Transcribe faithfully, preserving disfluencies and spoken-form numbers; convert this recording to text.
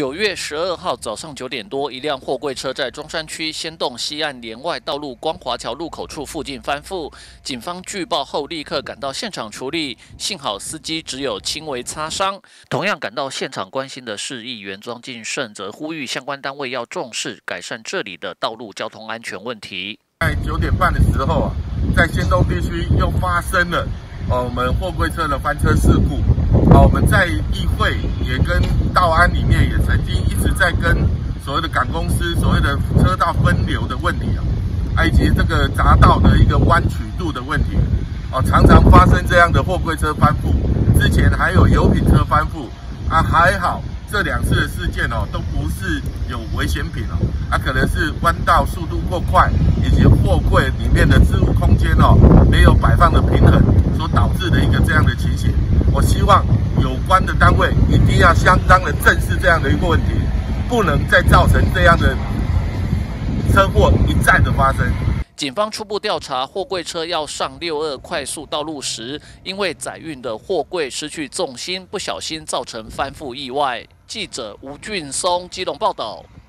九月十二号早上九点多，一辆货柜车在中山区仙洞西岸连外道路光华桥路口处附近翻覆。警方据报后立刻赶到现场处理，幸好司机只有轻微擦伤。同样赶到现场关心的市议员庄敬胜则呼吁相关单位要重视改善这里的道路交通安全问题。 在九点半的时候啊，在仙洞地区又发生了呃我们货柜车的翻车事故。 好，我们在议会也跟道安里面也曾经一直在跟所谓的港公司所谓的车道分流的问题啊，以及这个匝道的一个弯曲度的问题，哦，常常发生这样的货柜车翻覆，之前还有油品车翻覆啊，还好这两次的事件哦都不是有危险品哦，啊可能是弯道速度过快，以及货柜里面的置物空间哦没有摆放的平衡所导致的一个这样的情形。 我希望有关的单位一定要相当的正视这样的一个问题，不能再造成这样的车祸一再的发生。 警方初步调查，货柜车要上六二快速道路时，因为载运的货柜失去重心，不小心造成翻覆意外。记者吴俊松基隆报道。